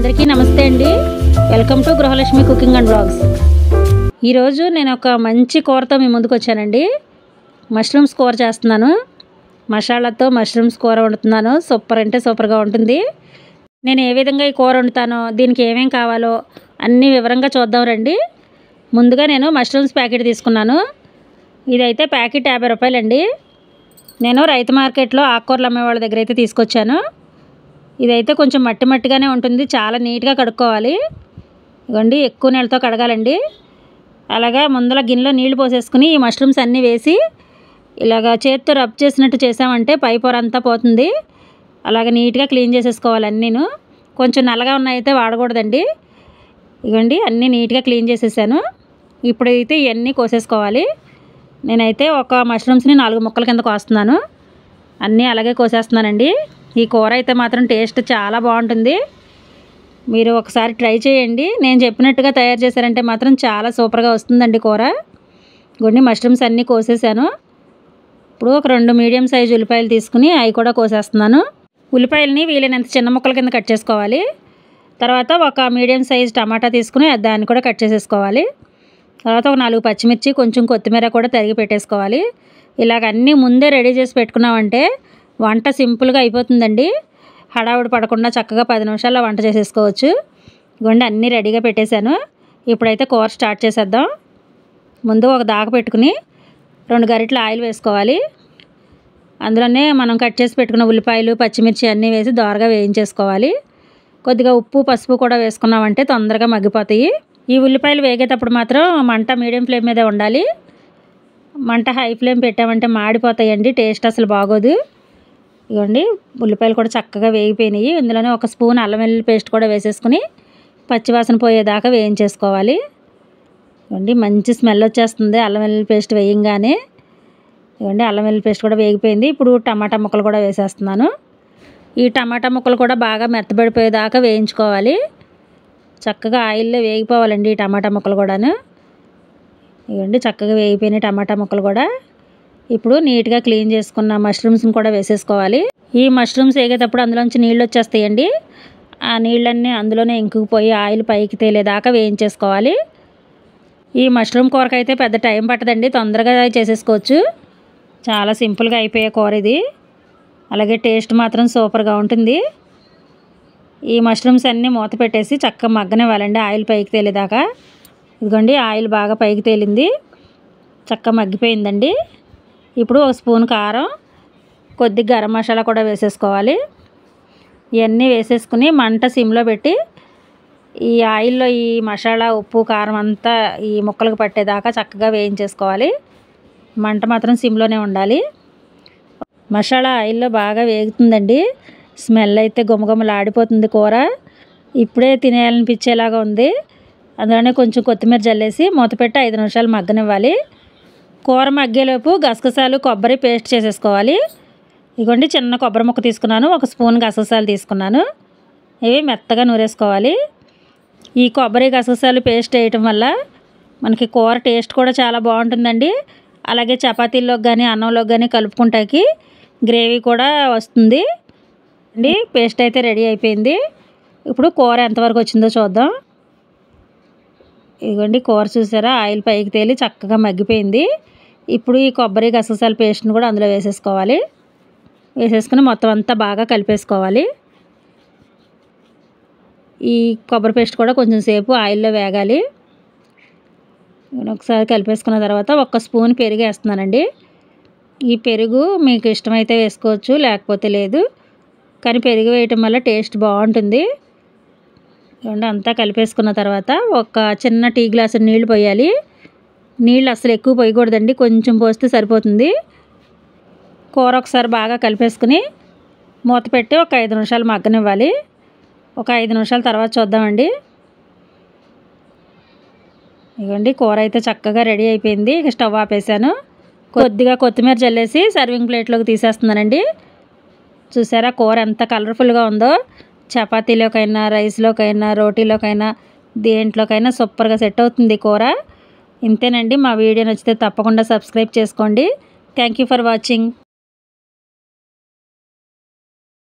అందరికీ నమస్తే అండి. Welcome to Gruhalakshmi cooking and blogs. ఈరోజు నేను ఒక మంచి కూరతో మీ ముందుకు వచ్చానండి. మష్రూమ్స్ కూర చేస్తున్నాను. మసాలాతో మష్రూమ్స్ కూర వండుతున్నాను. సూపర్ అంటే సూపర్గా ఉంటుంది. నేను ఏ విధంగా ఈ కూర వండుతానో, దీనికి ఏమేం కావాలో అన్నీ వివరంగా చూద్దాం రండి. ముందుగా నేను మష్రూమ్స్ ప్యాకెట్ తీసుకున్నాను. ఇదైతే ప్యాకెట్ 50 రూపాయలండి. నేను రైతు మార్కెట్లో ఆకుకూరలు అమ్మే వాళ్ళ దగ్గర అయితే తీసుకొచ్చాను. ఇదైతే కొంచెం మట్టి మట్టిగానే ఉంటుంది. చాలా నీట్గా కడుక్కోవాలి. ఇవ్వండి, ఎక్కువ నీళ్ళతో కడగాలండి. అలాగా ముందల గిన్నెలో నీళ్లు పోసేసుకుని ఈ మష్రూమ్స్ అన్నీ వేసి ఇలాగా చేత్తో రబ్ చేసినట్టు చేసామంటే పై పొర అంతా పోతుంది. అలాగ నీట్గా క్లీన్ చేసేసుకోవాలి అన్నీను. కొంచెం నల్లగా ఉన్నాయితే వాడకూడదండి. ఇవ్వండి, అన్నీ నీట్గా క్లీన్ చేసేసాను. ఇప్పుడైతే ఇవన్నీ కోసేసుకోవాలి. నేనైతే ఒక మష్రూమ్స్ని 4 ముక్కల కింద కోస్తున్నాను. అన్నీ అలాగే కోసేస్తున్నానండి. ఈ కూర అయితే మాత్రం టేస్ట్ చాలా బాగుంటుంది. మీరు ఒకసారి ట్రై చేయండి. నేను చెప్పినట్టుగా తయారు చేశారంటే మాత్రం చాలా సూపర్గా వస్తుందండి కూర. కొన్ని మష్రూమ్స్ అన్నీ కోసేసాను. ఇప్పుడు ఒక 2 మీడియం సైజు ఉల్లిపాయలు తీసుకుని అవి కూడా కోసేస్తున్నాను. ఉల్లిపాయలని వీలైనంత చిన్న ముక్కల కింద కట్ చేసుకోవాలి. తర్వాత ఒక మీడియం సైజు టమాటా తీసుకుని దాన్ని కూడా కట్ చేసేసుకోవాలి. తర్వాత ఒక 4 పచ్చిమిర్చి, కొంచెం కొత్తిమీర కూడా తరిగి పెట్టేసుకోవాలి. ఇలాగ అన్నీ ముందే రెడీ చేసి పెట్టుకున్నామంటే వంట సింపుల్గా అయిపోతుందండి. హడావుడి పడకుండా చక్కగా 10 నిమిషాల్లో వంట చేసేసుకోవచ్చు. ఇవ్వండి, అన్నీ రెడీగా పెట్టేశాను. ఇప్పుడైతే కూర స్టార్ట్ చేసేద్దాం. ముందు ఒక దాక పెట్టుకుని 2 గరిటెల ఆయిల్ వేసుకోవాలి. అందులోనే మనం కట్ చేసి పెట్టుకున్న ఉల్లిపాయలు, పచ్చిమిర్చి అన్నీ వేసి దోరగా వేయించేసుకోవాలి. కొద్దిగా ఉప్పు, పసుపు కూడా వేసుకున్నామంటే తొందరగా మగ్గిపోతాయి. ఈ ఉల్లిపాయలు వేగేటప్పుడు మాత్రం మంట మీడియం ఫ్లేమ్ మీదే ఉండాలి. మంట హై ఫ్లేమ్ పెట్టామంటే మాడిపోతాయండి. టేస్ట్ అసలు బాగోదు. ఇవ్వండి, ఉల్లిపాయలు కూడా చక్కగా వేగిపోయినాయి. ఇందులోనే ఒక స్పూన్ అల్లం వెల్లుల్లి పేస్ట్ కూడా వేసేసుకుని పచ్చివాసన పోయేదాకా వేయించేసుకోవాలి. ఇవ్వండి, మంచి స్మెల్ వచ్చేస్తుంది అల్లం వెల్లుల్లి పేస్ట్ వేయంగానే. ఇవ్వండి, అల్లం వెల్లుల్లి పేస్ట్ కూడా వేగిపోయింది. ఇప్పుడు టమాటా ముక్కలు కూడా వేసేస్తున్నాను. ఈ టమాటా ముక్కలు కూడా బాగా మెత్తబడిపోయేదాకా వేయించుకోవాలి. చక్కగా ఆయిల్లో వేగిపోవాలండి ఈ టమాటా ముక్కలు కూడాను. ఇవ్వండి, చక్కగా వేగిపోయిన టమాటా ముక్కలు కూడా. ఇప్పుడు నీట్గా క్లీన్ చేసుకున్న మష్రూమ్స్ని కూడా వేసేసుకోవాలి. ఈ మష్రూమ్స్ వేగేటప్పుడు అందులోంచి నీళ్ళు వచ్చేస్తాయండి. ఆ నీళ్ళన్నీ అందులోనే ఇంకుకుపోయి ఆయిల్ పైకి తేలేదాకా వేయించేసుకోవాలి. ఈ మష్రూమ్ కూరకైతే పెద్ద టైం పట్టదండి. తొందరగా చేసేసుకోవచ్చు. చాలా సింపుల్గా అయిపోయే కూర ఇది. అలాగే టేస్ట్ మాత్రం సూపర్గా ఉంటుంది. ఈ మష్రూమ్స్ అన్నీ మూత పెట్టేసి చక్కగా మగ్గనివ్వాలండి ఆయిల్ పైకి తేలేదాకా. ఇదిగోండి, ఆయిల్ బాగా పైకి తేలింది. చక్కగా మగ్గిపోయిందండి. ఇప్పుడు ఒక స్పూన్ కారం, కొద్దిగా గరం మసాలా కూడా వేసేసుకోవాలి. ఇవన్నీ వేసేసుకుని మంట సిమ్లో పెట్టి ఈ ఆయిల్లో ఈ మసాలా, ఉప్పు, కారం అంతా ఈ ముక్కలకు పట్టేదాకా చక్కగా వేయించేసుకోవాలి. మంట మాత్రం సిమ్లోనే ఉండాలి. మసాలా ఆయిల్లో బాగా వేగుతుందండి. స్మెల్ అయితే గుమగుమలాడిపోతుంది కూర. ఇప్పుడే తినేయాలనిపించేలాగా ఉంది. అందులోనే కొంచెం కొత్తిమీర జల్లేసి మూత పెట్టి 5 నిమిషాలు మగ్గనివ్వాలి. కూర మగ్గేలోపు గసగసాలు, కొబ్బరి పేస్ట్ చేసేసుకోవాలి. ఇదిగోండి, చిన్న కొబ్బరి ముక్క తీసుకున్నాను. ఒక స్పూన్ గసగసాలు తీసుకున్నాను. ఇవి మెత్తగా నూరేసుకోవాలి. ఈ కొబ్బరి, గసగసాలు పేస్ట్ వేయటం వల్ల మనకి కూర టేస్ట్ కూడా చాలా బాగుంటుందండి. అలాగే చపాతీల్లోకి కానీ అన్నంలోకి కానీ కలుపుకుంటాకి గ్రేవీ కూడా వస్తుంది అండి. పేస్ట్ అయితే రెడీ అయిపోయింది. ఇప్పుడు కూర ఎంతవరకు వచ్చిందో చూద్దాం. ఇదిగోండి, కూర చూసారా, ఆయిల్ పైకి తేలి చక్కగా మగ్గిపోయింది. ఇప్పుడు ఈ కొబ్బరి, గసగసాల పేస్ట్ని కూడా అందులో వేసేసుకోవాలి. వేసేసుకుని మొత్తం అంతా బాగా కలిపేసుకోవాలి. ఈ కొబ్బరి పేస్ట్ కూడా కొంచెం సేపు ఆయిల్లో వేగాలి. ఒకసారి కలిపేసుకున్న తర్వాత 1 స్పూన్ పెరుగు వేస్తున్నానండి. ఈ పెరుగు మీకు ఇష్టమైతే వేసుకోవచ్చు, లేకపోతే లేదు. కానీ పెరుగు వేయటం వల్ల టేస్ట్ బాగుంటుంది. అంతా కలిపేసుకున్న తర్వాత ఒక చిన్న టీ గ్లాసు నీళ్లు పోయాలి. నీళ్ళు అసలు ఎక్కువ పోయకూడదండి, కొంచెం పోస్తే సరిపోతుంది. కూర ఒకసారి బాగా కలిపేసుకుని మూత పెట్టి ఒక 5 నిమిషాలు మగ్గనివ్వాలి. ఒక 5 నిమిషాల తర్వాత చూద్దామండి. ఇవ్వండి, కూర అయితే చక్కగా రెడీ అయిపోయింది. ఇక స్టవ్ ఆపేసాను. కొద్దిగా కొత్తిమీర జల్లేసి సర్వింగ్ ప్లేట్లోకి తీసేస్తున్నానండి. చూసారా కూర ఎంత కలర్ఫుల్గా ఉందో. చపాతీలోకైనా, రైస్లోకైనా, రోటీలోకైనా, దేంట్లోకైనా సూపర్గా సెట్ అవుతుంది కూర. ఇంతేనండి. మా వీడియో నచ్చితే తప్పకుండా సబ్స్క్రైబ్ చేసుకోండి. Thank you for watching.